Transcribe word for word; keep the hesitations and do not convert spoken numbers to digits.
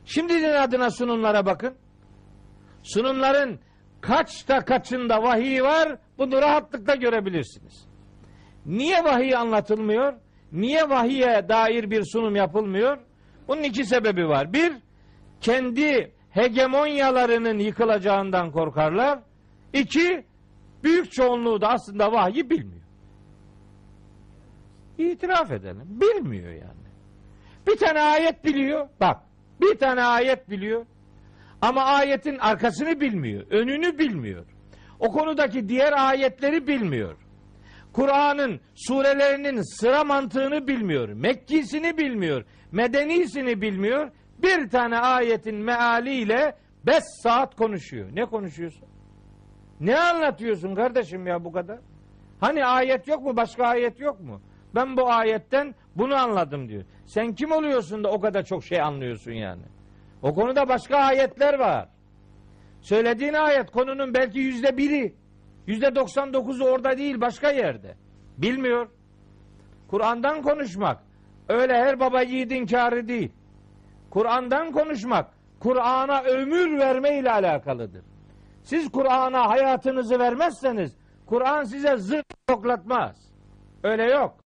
Şimdi adına sunumlara bakın. Sunumların kaçta kaçında vahiy var, bunu rahatlıkla görebilirsiniz. Niye vahiy anlatılmıyor? Niye vahiye dair bir sunum yapılmıyor? Bunun iki sebebi var. Bir, kendi hegemonyalarının yıkılacağından korkarlar. İki, büyük çoğunluğu da aslında vahyi bilmiyor. İtiraf edelim. Bilmiyor yani. Bir tane ayet biliyor. Bak, bir tane ayet biliyor. Ama ayetin arkasını bilmiyor. Önünü bilmiyor. O konudaki diğer ayetleri bilmiyor. Kur'an'ın surelerinin sıra mantığını bilmiyor. Mekkisini bilmiyor. Medenisini bilmiyor. Bir tane ayetin mealiyle beş saat konuşuyor. Ne konuşuyorsun? Ne anlatıyorsun kardeşim ya bu kadar? Hani ayet yok mu? Başka ayet yok mu? Ben bu ayetten bunu anladım diyor. Sen kim oluyorsun da o kadar çok şey anlıyorsun yani? O konuda başka ayetler var. Söylediğin ayet konunun belki yüzde biri. Yüzde doksan dokuzu orada değil, başka yerde. Bilmiyor. Kur'an'dan konuşmak öyle her baba yiğidin kârı değil. Kur'an'dan konuşmak Kur'an'a ömür verme ile alakalıdır. Siz Kur'an'a hayatınızı vermezseniz Kur'an size zırt koklatmaz. Öyle yok.